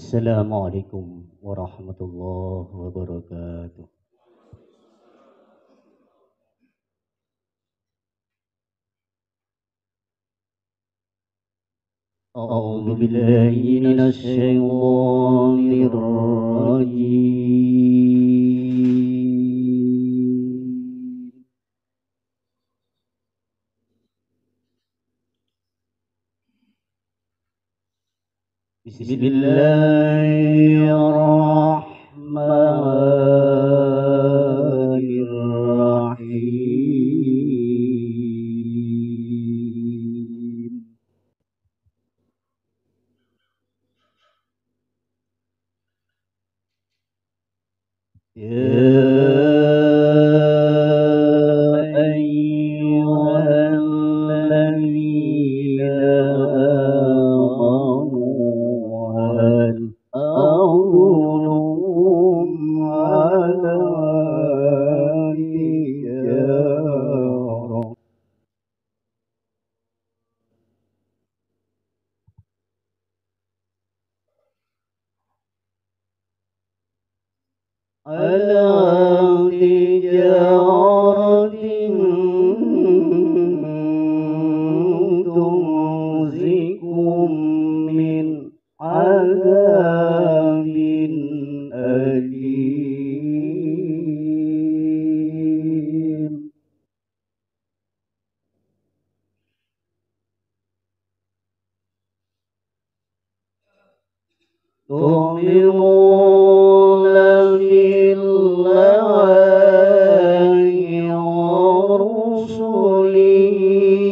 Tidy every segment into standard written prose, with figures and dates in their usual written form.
Assalamualaikum warahmatullahi wabarakatuh. أعوذ بالله من الشيطان الرجيم. بسم الله الرحمن الرحيم. أيها الذين آمنوا هل أدلكم على تجارة تنجيكم من عذاب أليم. تؤمنون بالله ورسله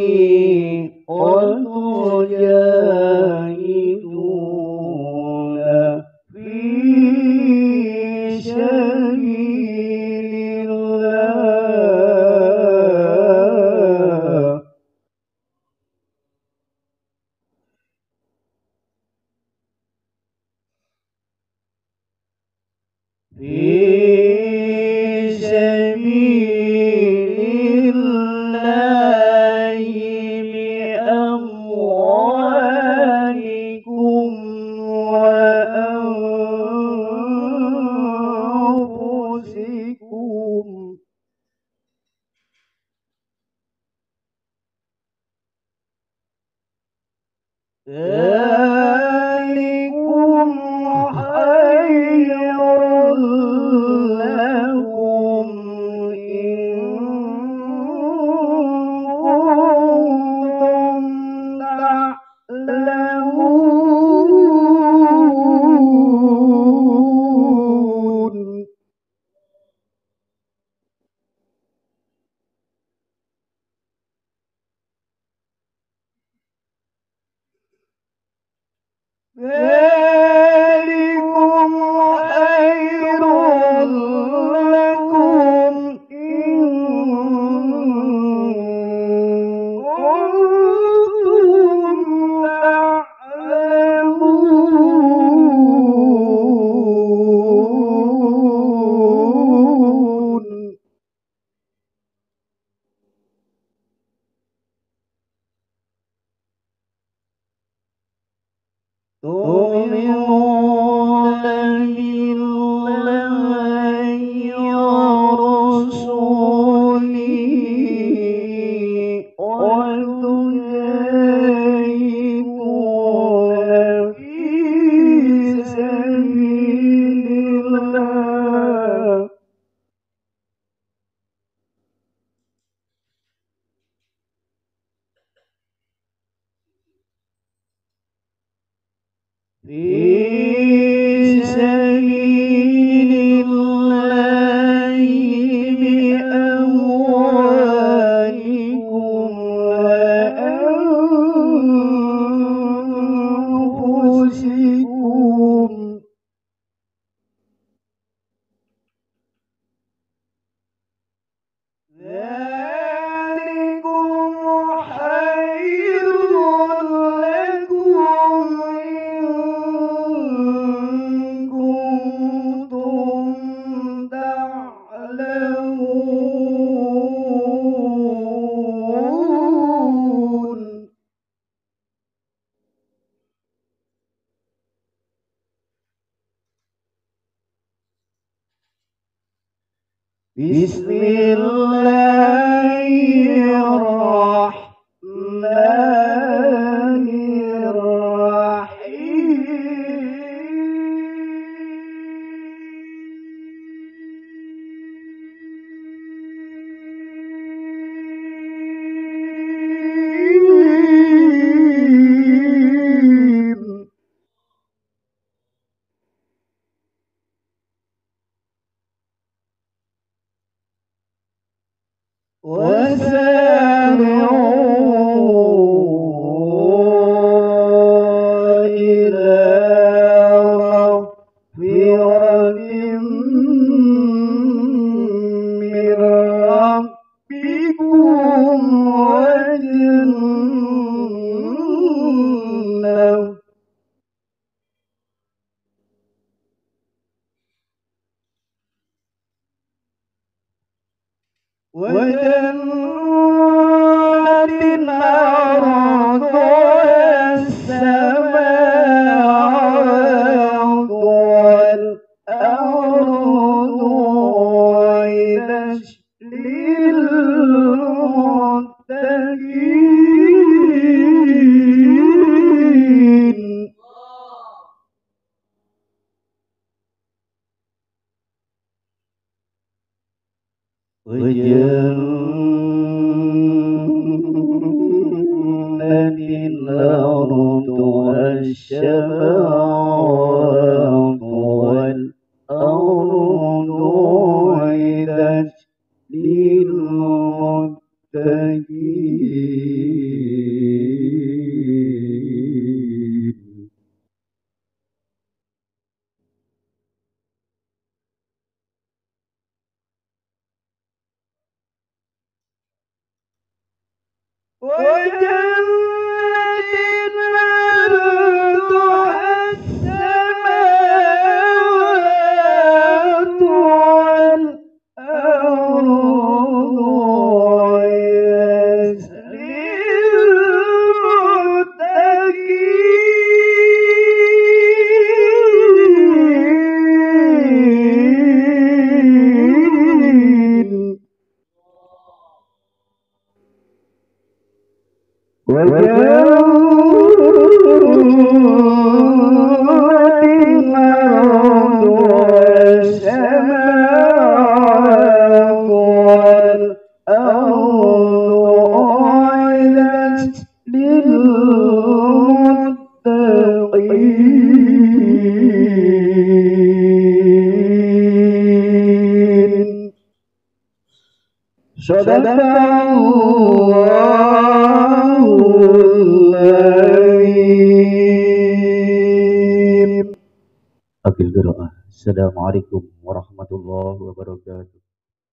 وتجاهدون في سبيل الله بأموالكم وأنفسكم ذلكم خير لكم إن كنتم تعلمون. ذلكم خير لكم إن كنتم تعلمون. تؤمنون بالله ورسوله وتجاهدون في سبيل الله بأموالكم وأنفسكم ذلكم خير لكم إن Bismillahirrahmanirrahim. وسارعوا إلى مغفرة من ربكم وجنة عرضها السماوات والأرض أعدت للمتقين وجنة عرضها السماوات والأرض أعدت للمتقين وجنة عرضها السماوات والأرض أعدت للمتقين وجنة عرضها السماوات والأرض أعدت للمتقين صدق الله العظيم. Akhil qiraah. Assalamualaikum warahmatullahi wabarakatuh.